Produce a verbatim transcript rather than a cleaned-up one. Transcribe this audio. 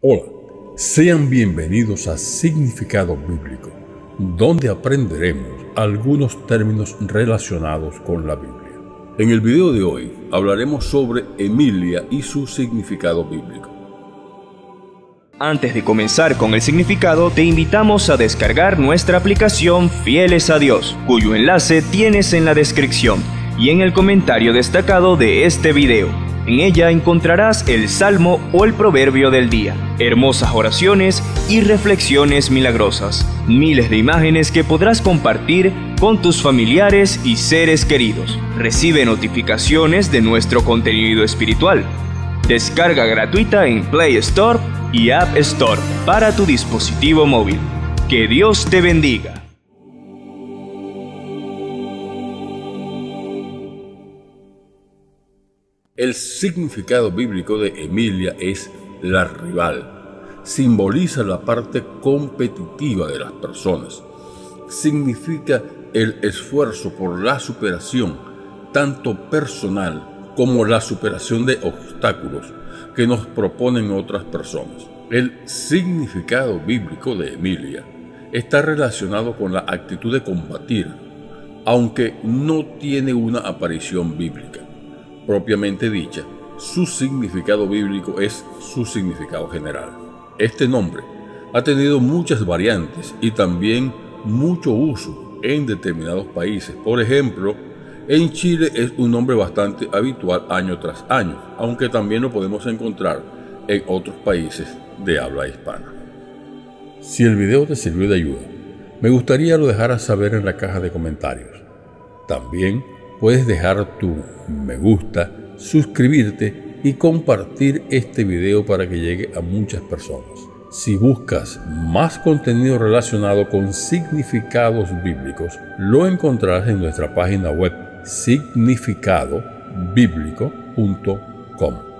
Hola, sean bienvenidos a Significado Bíblico, donde aprenderemos algunos términos relacionados con la Biblia. En el video de hoy hablaremos sobre Emilia y su significado bíblico. Antes de comenzar con el significado, te invitamos a descargar nuestra aplicación Fieles a Dios, cuyo enlace tienes en la descripción y en el comentario destacado de este video. En ella encontrarás el salmo o el proverbio del día, hermosas oraciones y reflexiones milagrosas, miles de imágenes que podrás compartir con tus familiares y seres queridos. Recibe notificaciones de nuestro contenido espiritual. Descarga gratuita en Play Store y App Store para tu dispositivo móvil. Que Dios te bendiga. El significado bíblico de Emilia es la rival. Simboliza la parte competitiva de las personas. Significa el esfuerzo por la superación, tanto personal como la superación de obstáculos que nos proponen otras personas. El significado bíblico de Emilia está relacionado con la actitud de combatir, aunque no tiene una aparición bíblica propiamente dicha. Su significado bíblico es su significado general. Este nombre ha tenido muchas variantes y también mucho uso en determinados países. Por ejemplo, en Chile es un nombre bastante habitual año tras año, aunque también lo podemos encontrar en otros países de habla hispana. Si el video te sirvió de ayuda, me gustaría lo dejaras saber en la caja de comentarios. También puedes dejar tu me gusta, suscribirte y compartir este video para que llegue a muchas personas. Si buscas más contenido relacionado con significados bíblicos, lo encontrarás en nuestra página web significado bíblico punto com.